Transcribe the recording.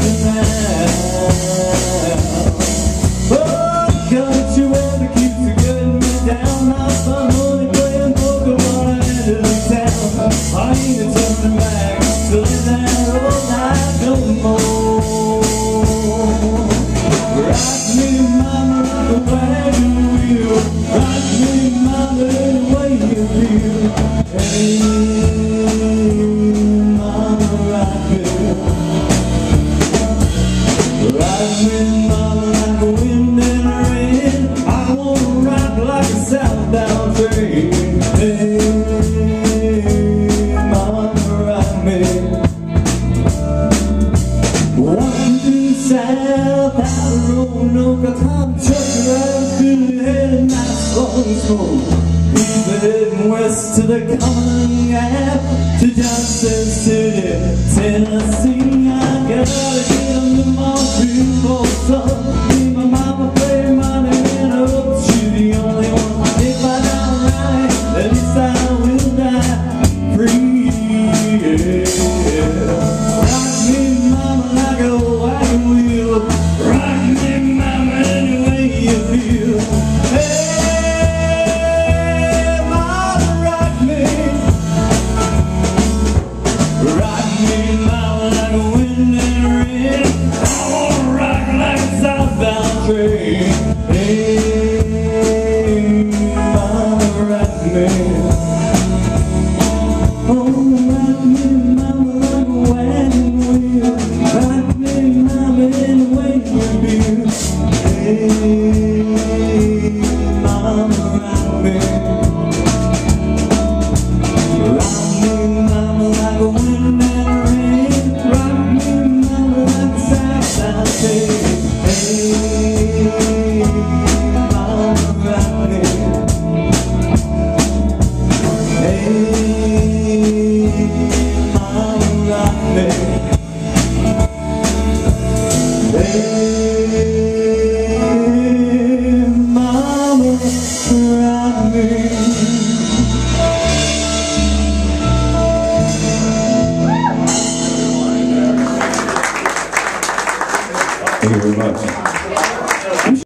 Country weather keeps getting me down. I spend money playing poker while I enter the town. I ain't turning back to live that old life no more. Rock me, mama, like a wagon wheel. Rock me, mama, the way you feel. Hey, mama, rock me. Rock me, mama, like a wind in the rain. I wanna rock like a southbound train. Hey, mama, rock me. Walking through south, out of Roanoke, I'm trucking right through the head of nice long smoke. We've been heading west to the Common Gap, to Johnson City, Tennessee. I gotta get on the Montreal sun.